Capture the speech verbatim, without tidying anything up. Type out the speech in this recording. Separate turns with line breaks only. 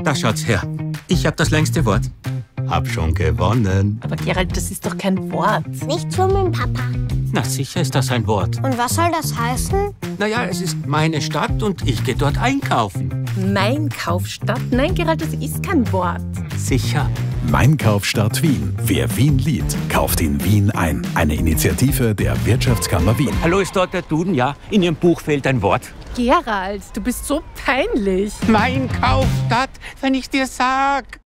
Da schaut's her. Ich hab das längste Wort. Hab schon gewonnen.
Aber Gerald, das ist doch kein Wort.
Nicht schummeln, Papa.
Na, sicher ist das ein Wort.
Und was soll das heißen?
Naja, es ist meine Stadt und ich gehe dort einkaufen.
Mein Kaufstadt? Nein, Gerald, das ist kein Wort.
Sicher.
Mein Kaufstadt Wien. Wer Wien liebt, kauft in Wien ein. Eine Initiative der Wirtschaftskammer Wien.
Hallo, ist dort der Duden? Ja, in Ihrem Buch fehlt ein Wort.
Gerald, du bist so peinlich.
Mein Kaufstadt, wenn ich dir sag.